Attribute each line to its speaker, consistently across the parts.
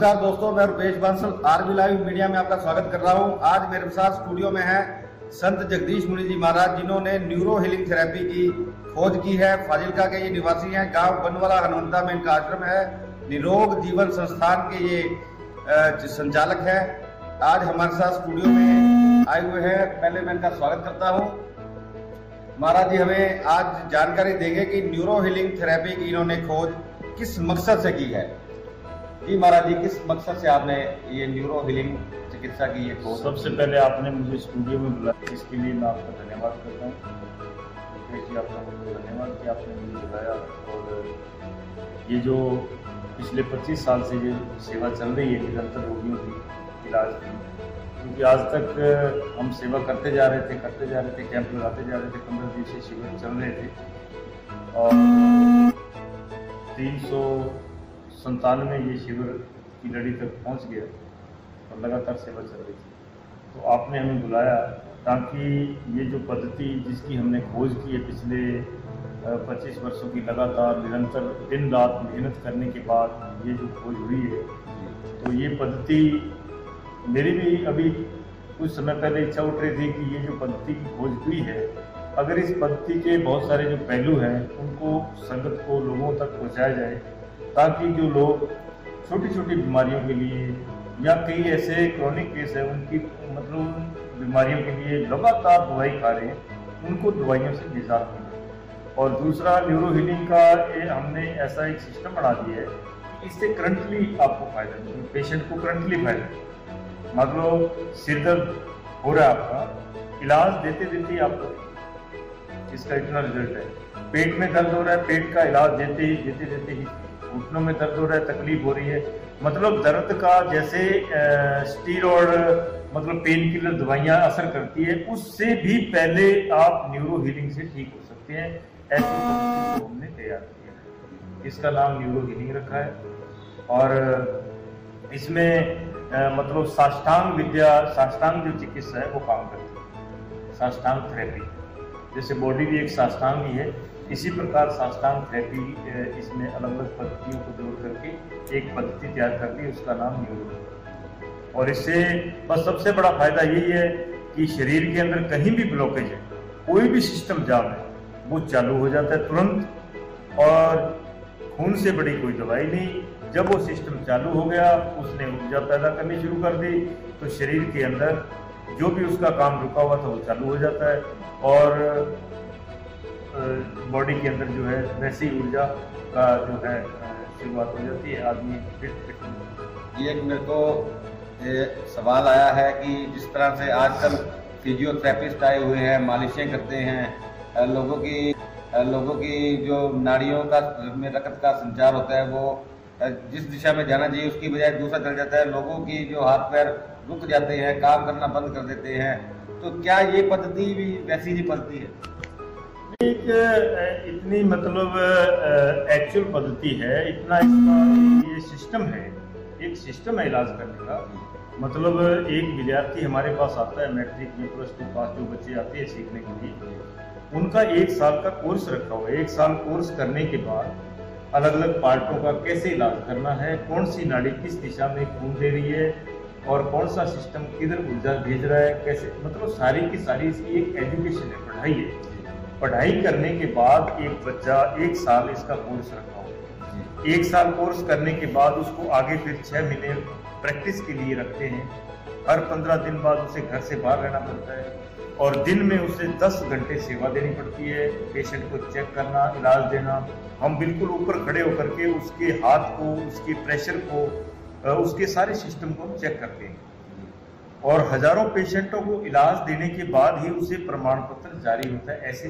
Speaker 1: नमस्कार दोस्तों, मैं Rupesh Bansal RB live media में आपका स्वागत कर रहा हूं। आज मेरे साथ स्टूडियो में है संत जगदीश मुनि जी महाराज, जिन्होंने न्यूरो हीलिंग थेरेपी की खोज की है। फाजिलका के ये निवासी हैं। गांव बनवाला हनुमंता में इनका आश्रम है। निरोग जीवन संस्थान के ये संचालक है। आज हमारे साथ स्टूडियो में आए हुए हैं। पहले मैं इनका स्वागत करता हूँ। महाराज जी हमें आज जानकारी देंगे कि न्यूरो हीलिंग थेरेपी की इन्होंने खोज किस मकसद से की है। जी महाराज जी, किस मकसद से आपने ये न्यूरो हीलिंग चिकित्सा की ये खोज?
Speaker 2: सबसे पहले आपने मुझे स्टूडियो में बुलाया, इसके लिए मैं आपका धन्यवाद करता हूँ। जी आपका धन्यवाद कि आपने मुझे बुलाया। और ये जो पिछले 25 साल से ये सेवा चल रही है निरंतर रोगियों की इलाज की, क्योंकि आज तक हम सेवा करते जा रहे थे, कैंप लगाते जा रहे थे। 15 दिवसीय शिविर चल रहे थे और 397 ये शिविर की लड़ी तक पहुंच गया और लगातार सेवा चल रही थी। तो आपने हमें बुलाया ताकि ये जो पद्धति जिसकी हमने खोज की है पिछले 25 वर्षों की लगातार निरंतर दिन रात मेहनत करने के बाद ये जो खोज हुई है, तो ये पद्धति मेरी भी अभी कुछ समय पहले इच्छा उठ रही थी कि ये जो पद्धति की खोज हुई है, अगर इस पद्धति के बहुत सारे जो पहलू हैं उनको संगत को लोगों तक पहुंचाया जाए, ताकि जो लोग छोटी छोटी बीमारियों के लिए या कई ऐसे क्रॉनिक केस है उनकी मतलब बीमारियों के लिए लगातार दवाई खा रहे हैं, उनको दवाइयों से निजात मिले। और दूसरा, न्यूरो हीलिंग का हमने ऐसा एक सिस्टम बना दिया है कि इससे करंटली आपको फायदा मिले, पेशेंट को करंटली फायदा। मतलब सिर दर्द हो रहा है आपका, इलाज देते देते आपको इसका इतना रिजल्ट है। पेट में दर्द हो रहा है, पेट का इलाज देते ही घुटनों में दर्द हो रहा है, तकलीफ हो रही है। मतलब दर्द का जैसे स्टीरॉयड मतलब पेन किलर दवाइयाँ असर करती है, उससे भी पहले आप न्यूरो हीलिंग से ठीक हो सकते हैं। ऐसी पद्धति को हमने तैयार किया है, इसका नाम न्यूरो हीलिंग रखा है। और इसमें मतलब साष्टांग विद्या, साष्टांग जो चिकित्सा है वो काम करती है। साष्टांग थेरेपी, जैसे बॉडी भी एक साष्टांग ही है, इसी प्रकार साष्टांग थेरेपी इसमें अलग अलग पद्धतियों को जोड़ करके एक पद्धति तैयार कर दी, उसका नाम न्यूरो। और इससे बस सबसे बड़ा फायदा यही है कि शरीर के अंदर कहीं भी ब्लॉकेज है, कोई भी सिस्टम जाम है, वो चालू हो जाता है तुरंत। और खून से बड़ी कोई दवाई नहीं। जब वो सिस्टम चालू हो गया, उसने ऊर्जा पैदा करनी शुरू कर दी, तो शरीर के अंदर जो भी उसका काम रुका हुआ था वो चालू हो जाता है और बॉडी के अंदर जो है वैसी ऊर्जा का जो है शुरुआत हो जाती है। आदमी फिट।
Speaker 1: ये मेरे को सवाल आया है कि जिस तरह से आजकल फिजियोथेरेपिस्ट आए हुए हैं, मालिशें करते हैं, लोगों की जो नाड़ियों का में रक्त का संचार होता है वो जिस दिशा में जाना चाहिए उसकी बजाय दूसरा चल जाता है। लोगों की जो हाथ पैर रुक जाते हैं, काम करना बंद कर देते हैं। तो क्या ये पद्धति भी वैसी ही पद्धति है?
Speaker 2: एक इतनी मतलब एक्चुअल पद्धति है, इतना इसका ये सिस्टम है, एक सिस्टम है इलाज करने का। मतलब एक विद्यार्थी हमारे पास आता है, मैट्रिक में प्लस 2 पास जो बच्चे आते हैं सीखने के लिए, उनका 1 साल का कोर्स रखा हुआ है। 1 साल कोर्स करने के बाद अलग अलग पार्टों का कैसे इलाज करना है, कौन सी नाड़ी किस दिशा में खून दे रही है और कौन सा सिस्टम किधर ऊर्जा भेज रहा है, कैसे, मतलब सारी की सारी इसकी एक एजुकेशन है, पढ़ाई है। पढ़ाई करने के बाद एक बच्चा 1 साल इसका कोर्स रखा हो। 1 साल कोर्स करने के बाद उसको आगे फिर 6 महीने प्रैक्टिस के लिए रखते हैं। हर 15 दिन बाद उसे घर से बाहर रहना पड़ता है और दिन में उसे 10 घंटे सेवा देनी पड़ती है। पेशेंट को चेक करना, इलाज देना। हम बिल्कुल ऊपर खड़े होकर के उसके हाथ को, उसके प्रेशर को, उसके सारे सिस्टम को चेक करते हैं और हजारों पेशेंटों को इलाज देने के बाद ही उसे प्रमाण पत्र जारी होता है। ऐसे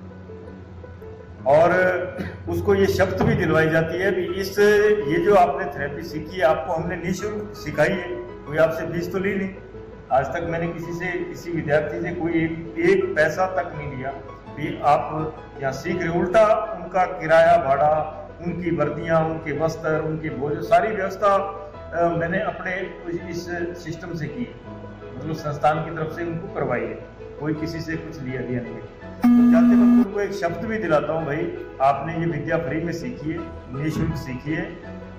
Speaker 2: और उसको ये शर्त भी दिलवाई जाती है कि ये जो आपने थेरेपी सीखी है, आपको हमने निःशुल्क सिखाई है, कोई आपसे फीस तो ली नहीं। आज तक मैंने किसी विद्यार्थी से कोई एक पैसा तक नहीं लिया कि आप यहाँ सीख रहे। उल्टा उनका किराया भाड़ा, उनकी वर्दियाँ, उनके वस्त्र, उनके भोजन, सारी व्यवस्था मैंने अपने इस सिस्टम से की, मतलब संस्थान की तरफ से उनको करवाई है। कोई किसी से कुछ लिया नहीं है। तो जाते वक्त उनको एक शब्द भी दिलाता हूँ, भाई आपने ये विद्या फ्री में सीखी है, निःशुल्क सीखी है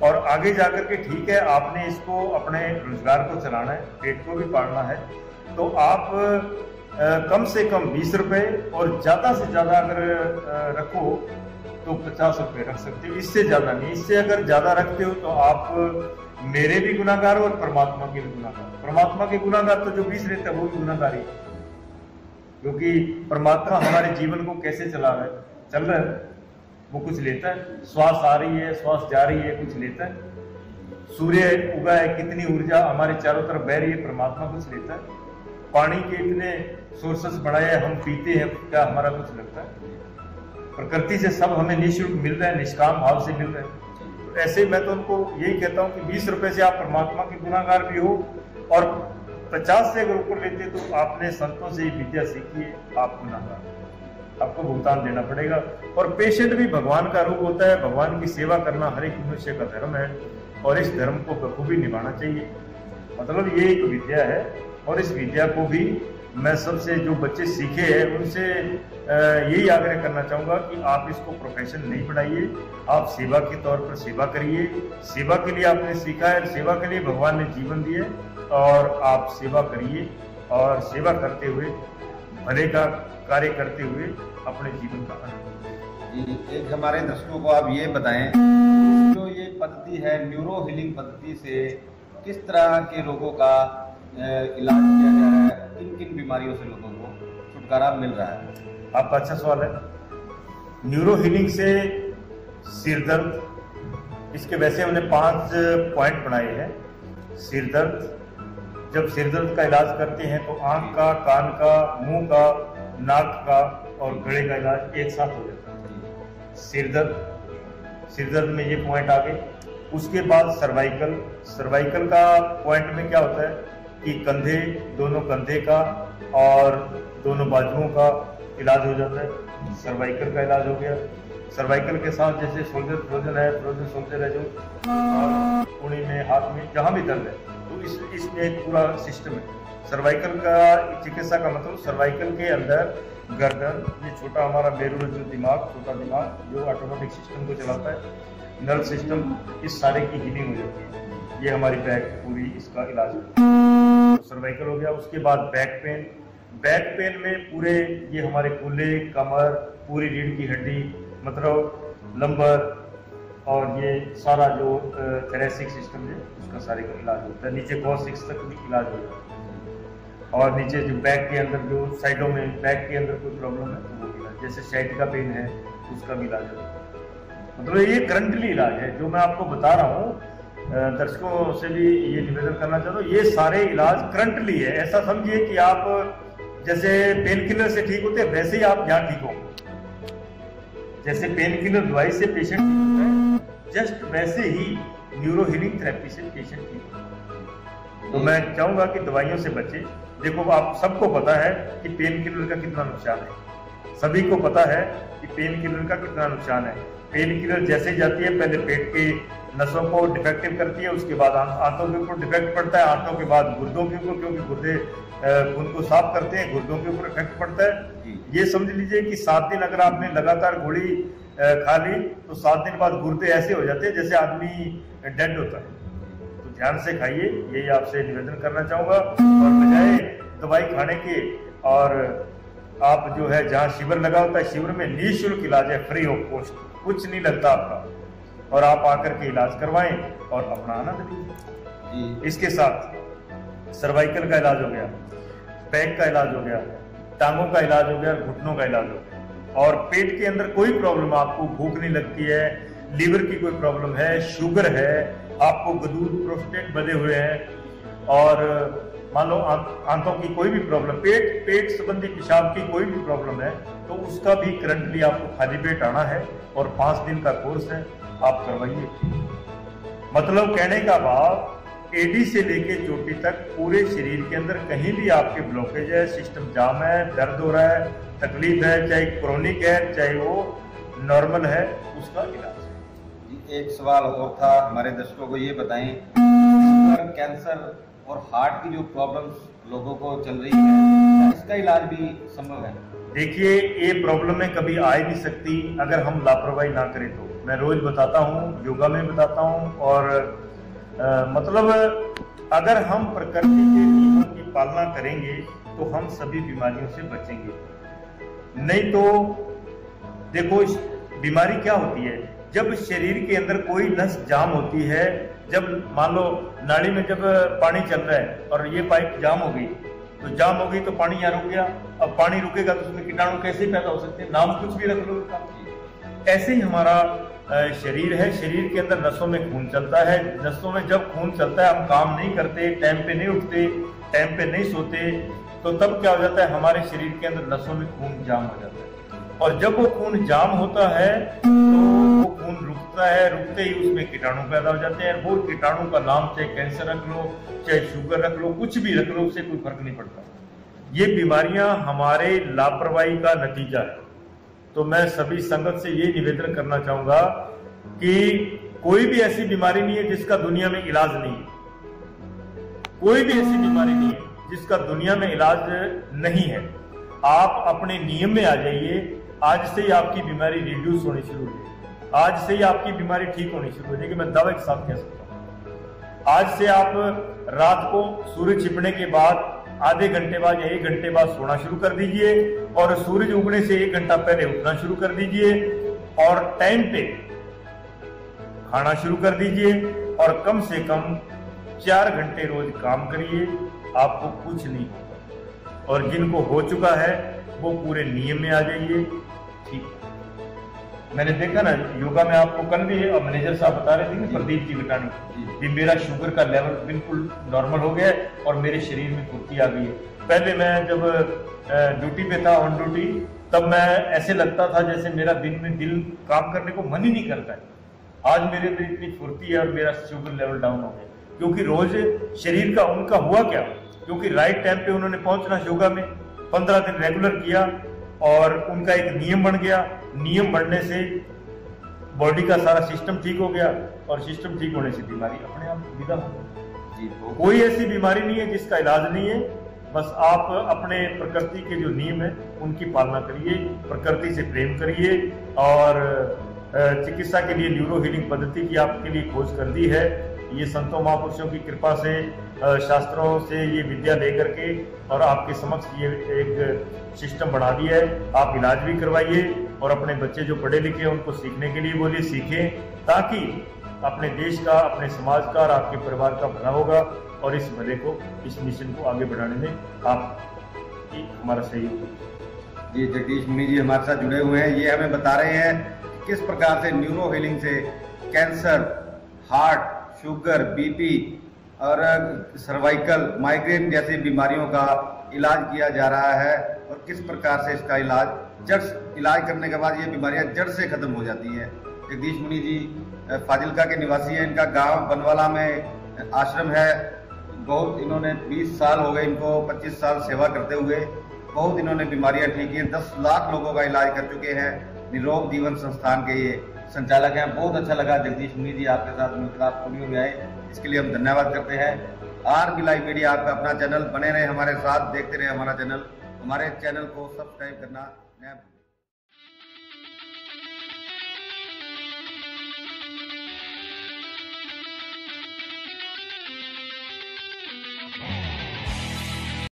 Speaker 2: और आगे जाकर के ठीक है आपने इसको अपने रोजगार को चलाना है, पेट को भी पालना है, तो आप कम से कम 20 रुपए और ज़्यादा से ज़्यादा अगर रखो तो 50 रुपए रख सकते हो, इससे ज़्यादा नहीं। इससे अगर ज़्यादा रखते हो तो आप मेरे भी गुनाहगार और परमात्मा के भी गुनाहगार। परमात्मा के गुनाहगार तो जो 20 रहता है वो भी गुनाहगार ही, क्योंकि परमात्मा हमारे जीवन को कैसे चला रहा है, चल रहा है, वो कुछ लेता है, श्वास आ रही है, श्वास जा रही है, कुछ लेता है। सूर्य उगा है, कितनी ऊर्जा हमारे चारों तरफ बह रही है, परमात्मा कुछ लेता है। पानी के इतने सोर्सेस बढ़ाए हैं, हम पीते हैं, क्या हमारा कुछ लगता है? प्रकृति से सब हमें निःशुल्क मिल रहा है, निष्काम भाव से मिल रहा है। तो ऐसे मैं तो उनको यही कहता हूँ कि 20 रुपए से आप परमात्मा के गुनाहगार भी हो, और 50 से अगर ऊपर लेते तो आपने संतों से विद्या सीखी है, आप गुनाहगार, आपको भुगतान देना पड़ेगा। और पेशेंट भी भगवान का रूप होता है, भगवान की सेवा करना हर एक मनुष्य का धर्म है, और इस धर्म को बखूबी निभाना चाहिए। मतलब ये एक विद्या है, और इस विद्या को भी मैं सबसे जो बच्चे सीखे हैं उनसे यही आग्रह करना चाहूँगा कि आप इसको प्रोफेशन नहीं बनाइए, आप सेवा के तौर पर सेवा करिए। सेवा के लिए आपने सीखा है, सेवा के लिए भगवान ने जीवन दिए, और आप सेवा करिए, और सेवा करते हुए भले का कार्य करते हुए अपने जीवन का आनंद।
Speaker 1: एक हमारे दर्शकों को आप ये बताएं, जो ये पद्धति है न्यूरो हीलिंग पद्धति से किस तरह के लोगों का इलाज किया जा रहा है, किन किन बीमारियों से लोगों को छुटकारा मिल रहा है?
Speaker 2: आपका अच्छा सवाल है। न्यूरो हीलिंग से सिर दर्द, इसके वैसे हमने 5 पॉइंट बनाए हैं। सिर दर्द, जब सिर दर्द का इलाज करते हैं तो आंख का, कान का, मुंह का, नाक का और गले का इलाज एक साथ हो जाता है। सिर दर्द में ये पॉइंट आ गए। उसके बाद सर्वाइकल, सर्वाइकल का पॉइंट में क्या होता है कि कंधे, दोनों कंधे का और दोनों बाजुओं का इलाज हो जाता है, सर्वाइकल का इलाज हो गया। सर्वाइकल के साथ जैसे शोल्डर फ्रोजन है, फ्रोजन शोल्डर है जो, और पुणे में, हाथ में, जहाँ भी दर्द है, तो इसमें एक पूरा सिस्टम है। सर्वाइकल का चिकित्सा का मतलब सर्वाइकल के अंदर गर्दन, ये छोटा हमारा मेरुरज्जु दिमाग, छोटा दिमाग जो ऑटोमेटिक सिस्टम को चलाता है, नर्व सिस्टम, इस सारे की हीलिंग हो जाती है। ये हमारी बैक पूरी इसका इलाज है। तो सर्वाइकल हो गया। उसके बाद बैक पेन, बैक पेन में पूरे ये हमारे कूल्हे, कमर, पूरी रीढ़ की हड्डी, मतलब लंबर, और ये सारा जो थोरेसिक सिस्टम है उसका सारे का इलाज होता है। नीचे कॉक्सिक्स तक भी इलाज होता है, और नीचे जो बैक के अंदर जो साइडों में बैक के अंदर कोई प्रॉब्लम है तो वो इलाज, जैसे साइड का पेन है उसका भी इलाज होता है। मतलब ये करंटली इलाज है जो मैं आपको बता रहा हूँ। दर्शकों से भी ये निवेदन करना चाहता हूँ, ये सारे इलाज करंटली है। ऐसा समझिए कि आप जैसे पेन किलर से ठीक होते हैं वैसे ही आप यहाँ ठीक हो। जैसे पेन किलर दवाई से पेशेंट ठीक होता है, जस्ट वैसे ही न्यूरो हीलिंग थेरेपी से पेशेंट ठीक होता है। तो मैं चाहूंगा कि दवाइयों से बचे। देखो आप सबको पता है कि पेन किलर का कितना नुकसान है, सभी को पता है कि पेन किलर का कितना नुकसान है। पेन किलर जैसे जाती है पहले पेट के नसों को डिफेक्टिव करती है, उसके बाद आंतों के ऊपर डिफेक्ट पड़ता है, आंतों के बाद गुर्दों के ऊपर, क्योंकि गुर्दे खून को साफ करते हैं, गुर्दों के ऊपर इफेक्ट पड़ता है। ये समझ लीजिए कि 7 दिन अगर आपने लगातार गोली खा ली तो 7 दिन बाद गुर्दे ऐसे हो जाते हैं जैसे आदमी डेड होता है। तो ध्यान से खाइए, यही आपसे निवेदन करना चाहूंगा। और बजाय दवाई खाने के, और आप जो है जहाँ शिविर लगा होता है, शिविर में निःशुल्क इलाज है, फ्री ऑफ कॉस्ट, कुछ नहीं लगता आपका, और आप आकर के इलाज करवाएं और अपना आनंद लीजिए। इसके साथ सर्वाइकल का इलाज हो गया, बैक का इलाज हो गया, टांगों का इलाज हो गया, घुटनों का इलाज हो गया। और पेट के अंदर कोई प्रॉब्लम, आपको भूख नहीं लगती है, लीवर की कोई प्रॉब्लम है, शुगर है, आपको गदूर प्रोस्टेट बंधे हुए हैं, और मान लो आंतों की कोई भी प्रॉब्लम, पेट संबंधी पेशाब की कोई भी प्रॉब्लम है, तो उसका भी करंटली आपको खाली पेट आना है, और 5 दिन का कोर्स है, आप करवाइए। मतलब कहने का भाव, एडी से लेके चोटी तक पूरे शरीर के अंदर कहीं भी आपके ब्लॉकेज है, सिस्टम जाम है, दर्द हो रहा है, तकलीफ है, चाहे क्रोनिक है चाहे वो नॉर्मल है, उसका इलाज है।
Speaker 1: एक सवाल और था, हमारे दर्शकों को ये बताएं, कैंसर और हार्ट की जो प्रॉब्लम्स लोगों को चल रही है, इसका इलाज भी संभव है?
Speaker 2: देखिए, ये प्रॉब्लम में कभी आ ही नहीं सकती अगर हम लापरवाही ना करें तो। मैं रोज बताता हूँ, योगा में बताता हूँ। और मतलब अगर हम प्रकृति के नियमों की पालना करेंगे तो हम सभी बीमारियों से बचेंगे। नहीं तो देखो, बीमारी क्या होती है, जब शरीर के अंदर कोई नस जाम होती है, जब मान लो नाड़ी में जब पानी चल रहा है और ये पाइप जाम हो गई, तो जाम हो गई तो पानी यहाँ रुक गया। अब पानी रुकेगा तो उसमें कीटाणु कैसे पैदा हो सकते हैं, नाम कुछ भी रख लो। ऐसे ही हमारा शरीर है, शरीर के अंदर नसों में खून चलता है। नसों में जब खून चलता है, हम काम नहीं करते, टाइम पे नहीं उठते, टाइम पे नहीं सोते, तो तब क्या हो जाता है, हमारे शरीर के अंदर नसों में खून जाम हो जाता है। और जब वो खून जाम होता है तो वो खून रुकता है, रुकते ही उसमें कीटाणु पैदा हो जाते हैं। वो कीटाणु का नाम चाहे कैंसर रख लो, चाहे शुगर रख लो, कुछ भी रख लो, उससे कोई फर्क नहीं पड़ता। ये बीमारियां हमारे लापरवाही का नतीजा है। तो मैं सभी संगत से ये निवेदन करना चाहूंगा कि कोई भी ऐसी बीमारी नहीं है जिसका दुनिया में इलाज नहीं है। कोई भी ऐसी बीमारी नहीं है जिसका दुनिया में इलाज नहीं है। आप अपने नियम में आ जाइए, आज से ही आपकी बीमारी रिड्यूस होनी शुरू हो जाएगी, आज से ही आपकी बीमारी ठीक होनी शुरू हो जाएगी। मैं दावे के साथ कह सकता हूँ। आज से आप रात को सूरज छिपने के बाद आधे घंटे बाद या 1 घंटे बाद सोना शुरू कर दीजिए और सूरज उगने से 1 घंटा पहले उठना शुरू कर दीजिए और टाइम पे खाना शुरू कर दीजिए और कम से कम 4 घंटे रोज काम करिए, आपको कुछ नहीं होगा। और जिनको हो चुका है वो पूरे नियम में आ जाइए। ठीक, मैंने देखा ना योगा में, आपको कल भी मैनेजर साहब बता रहे थे कि प्रदीप जी घटानी कि मेरा शुगर का लेवल बिल्कुल नॉर्मल हो गया है और मेरे शरीर में फुर्ती आ गई है। पहले मैं जब ड्यूटी पे था, ऑन ड्यूटी, तब मैं ऐसे लगता था जैसे मेरा दिन में दिल काम करने को मन ही नहीं करता है। आज मेरे अंदर इतनी फुर्ती है और मेरा शुगर लेवल डाउन हो गया, क्योंकि रोज शरीर का उनका हुआ क्या, क्योंकि राइट टाइम पे उन्होंने पहुंचना योगा में 15 दिन रेगुलर किया और उनका एक नियम बन गया। नियम बनने से बॉडी का सारा सिस्टम ठीक हो गया और सिस्टम ठीक होने से बीमारी अपने आप विदा हो गई। कोई ऐसी बीमारी नहीं है जिसका इलाज नहीं है। बस आप अपने प्रकृति के जो नियम है उनकी पालना करिए, प्रकृति से प्रेम करिए। और चिकित्सा के लिए न्यूरो हीलिंग पद्धति की आपके लिए खोज कर दी है। ये संतों महापुरुषों की कृपा से, शास्त्रों से ये विद्या लेकर के और आपके समक्ष ये एक सिस्टम बना दिया है। आप इलाज भी करवाइए और अपने बच्चे जो पढ़े लिखे हैं उनको सीखने के लिए बोलिए, सीखें, ताकि अपने देश का, अपने समाज का और आपके परिवार का भला होगा और इस भले को, इस मिशन को आगे बढ़ाने में आप हमारा सहयोग।
Speaker 1: जी, जगदीश मुनि जी हमारे साथ जुड़े हुए हैं। ये हमें बता रहे हैं किस प्रकार से न्यूरो हीलिंग से कैंसर, हार्ट, शुगर, बीपी और सर्वाइकल, माइग्रेन जैसी बीमारियों का इलाज किया जा रहा है और किस प्रकार से इसका इलाज करने के बाद ये बीमारियां जड़ से खत्म हो जाती हैं। जगदीश मुनि जी फाजिलका के निवासी हैं। इनका गांव बनवाला में आश्रम है। बहुत इन्होंने 20 साल हो गए इनको, 25 साल सेवा करते हुए। बहुत इन्होंने बीमारियां ठीक की हैं, 10 लाख लोगों का इलाज कर चुके हैं। निरोग जीवन संस्थान के ये संचालक हैं। बहुत अच्छा लगा जगदीश मुनि जी आपके साथ मिलकर, आप स्टूडियो में आए, इसके लिए हम धन्यवाद करते हैं। आरबी लाइव मीडिया आपका अपना चैनल, बने रहे हमारे साथ, देखते रहे हमारा चैनल। हमारे चैनल को सब्सक्राइब करना